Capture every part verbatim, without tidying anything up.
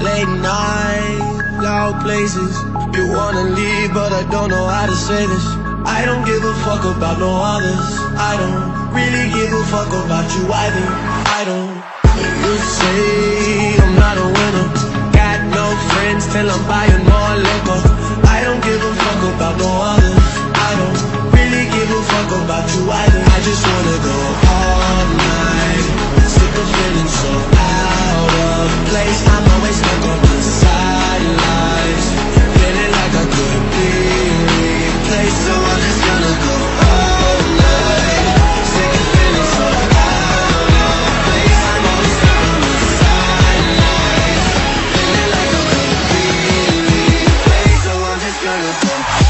late night, loud places. You wanna leave, but I don't know how to say this. I don't give a fuck about no others. I don't really give a fuck about you either. I don't. You say I'm not a winner. Got no friends till I'm buying more liquor. I don't give a fuck about no others. I don't really give a fuck about you either. I just wanna go all night. Sick of feeling so out of place. I'm always stuck on the sidelines, feeling like I could be replaced. So I'm just gonna go all night. Sick of feeling so out of place. I'm always stuck on the sidelines, feeling like I could be replaced. So I'm just gonna go.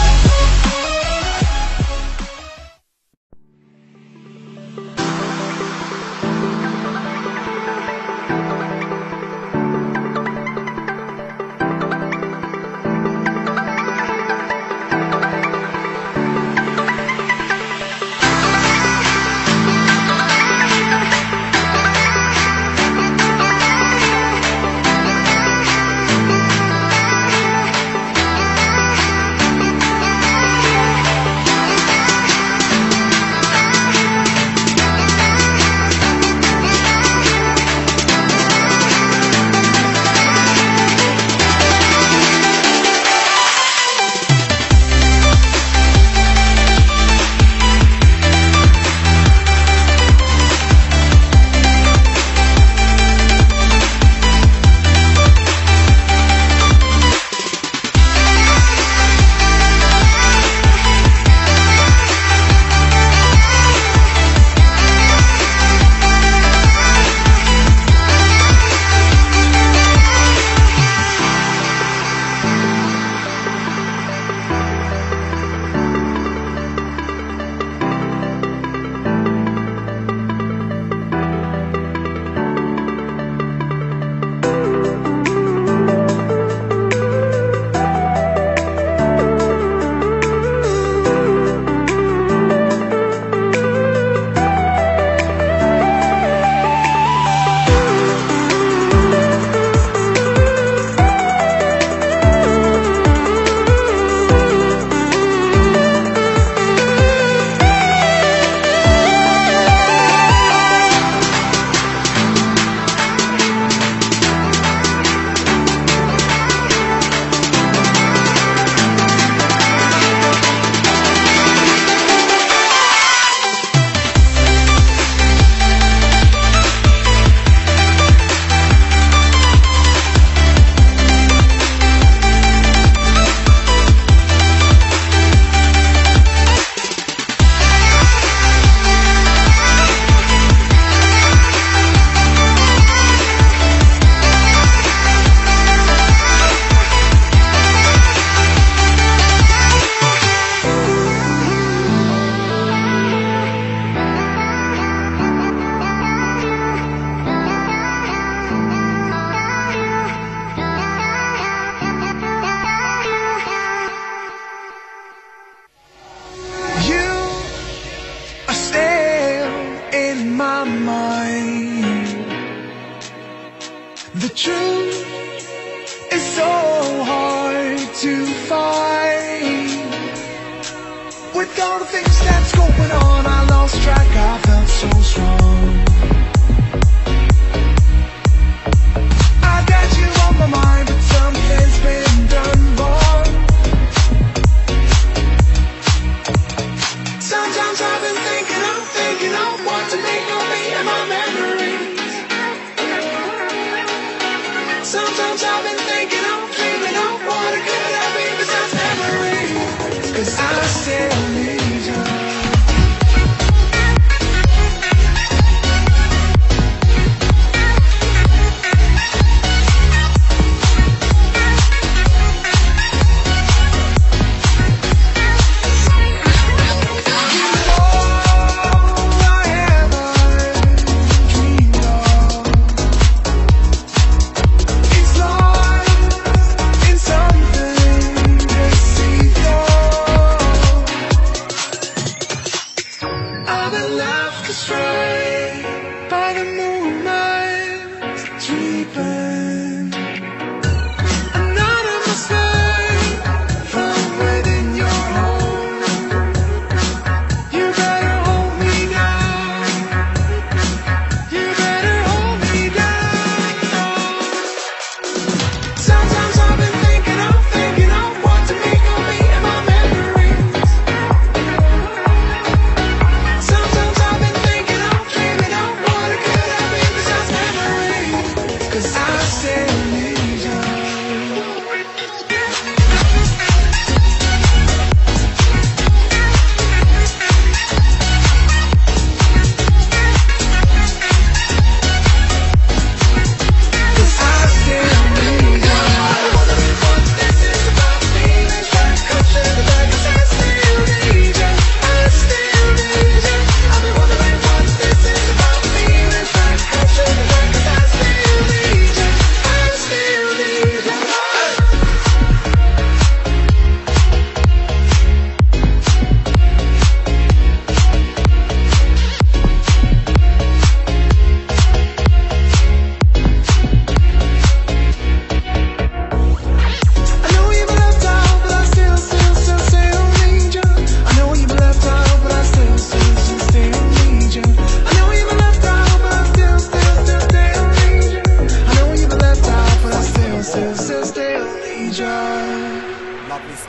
The truth is so hard to find. With all the things that's going on, I lost track, I felt so strong. I got you on my mind, but something's been done wrong. Sometimes I've been thinking, I'm thinking of what to make of me and my memories. Sometimes I've been thinking, I'm dreaming of what it could have been besides memories. Cause I still need you. Astray by the moonlight, sleeping.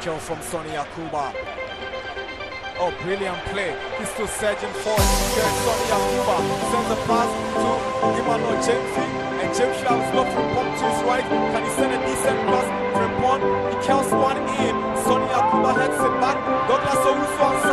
kill from Sonny Yakuba. Oh, brilliant play. He's still surging forward. Here's Sonny Yakuba. Sends a pass to Imano Jemfi. And Jemfi has left Frimpong to his right. Can he send a decent pass? Frimpong, he kills one in. Sonny Yakuba heads it back. Douglas Owusu